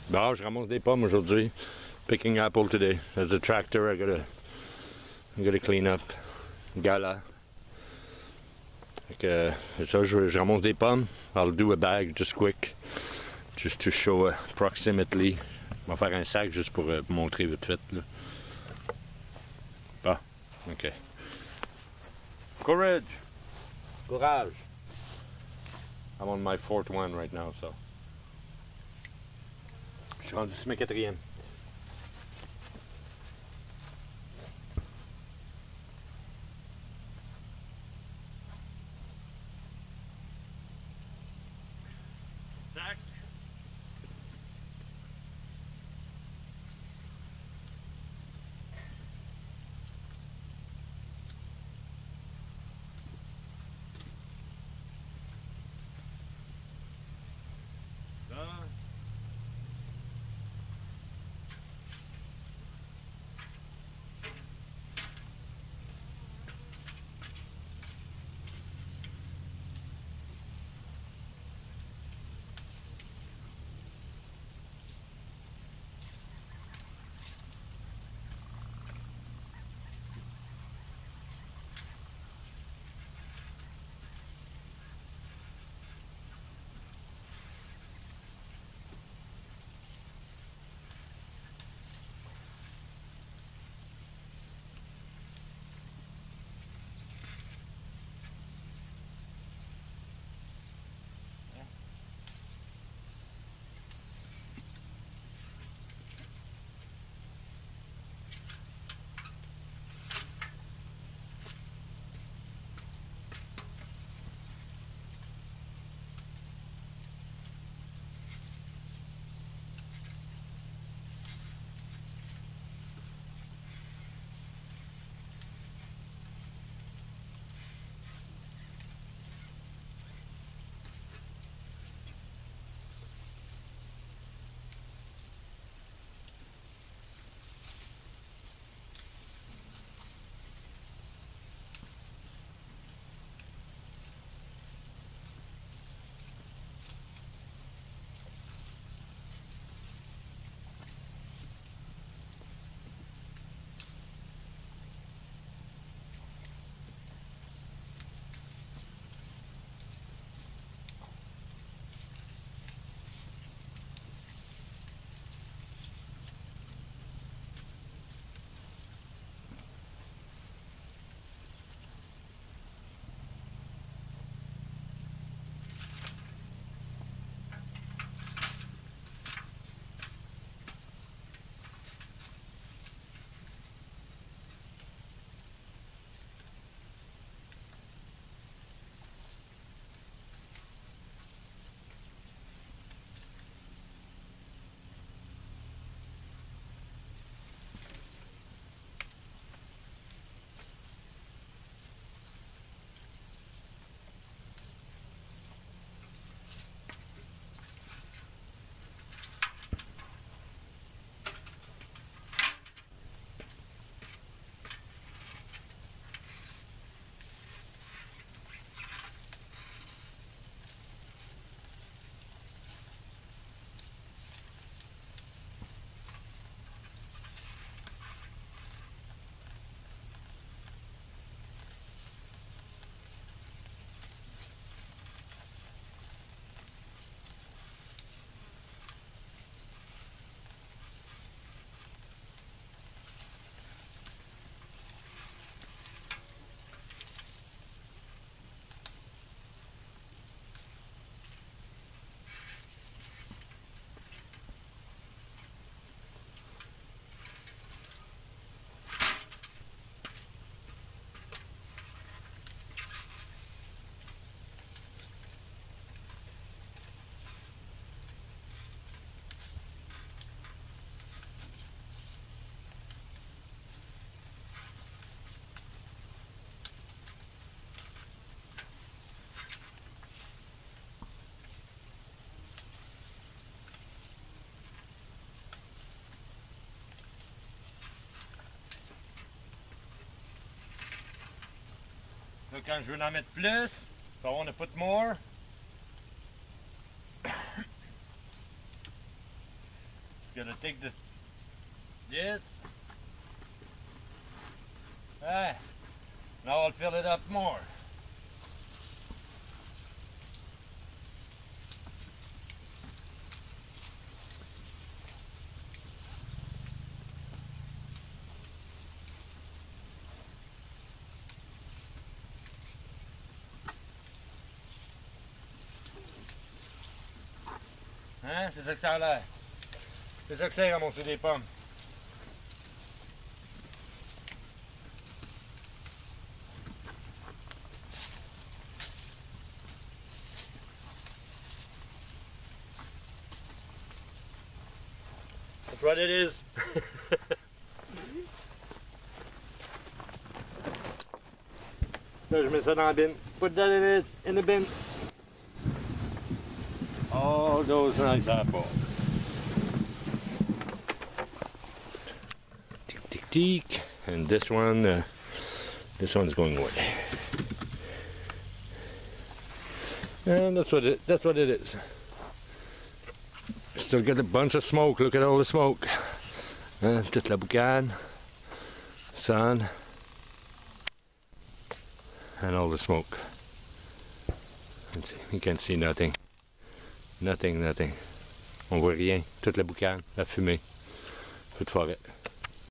Bon, je ramasse des pommes aujourd'hui. Picking apple today. As a tractor, I gotta clean up. Gala. Fait que, c'est ça, je ramasse des pommes. I'll do a bag just quick. Just to show approximately. Je vais faire un sac juste pour montrer vite fait. Là. Bon, ok. Courage! Courage! I'm on my fourth one right now, so. Je suis rendu sur ma quatrième. Sac! Là, quand je veux en mettre plus, I want to put more. gonna take this. Ah, now I'll fill it up more. Hein? C'est ça que ça a l'air. C'est ça que c'est ramasser des pommes. That's what it is. Ça, je mets ça dans la bin. Put that in the bin. All those nice apples. Tick, tick, tick. And this one's going away. And that's what it is. Still got a bunch of smoke. Look at all the smoke. Toute la boucane, sun, and all the smoke. You can't see nothing. Nothing. On voit rien. Toute la boucane, la fumée. Feu de forêt.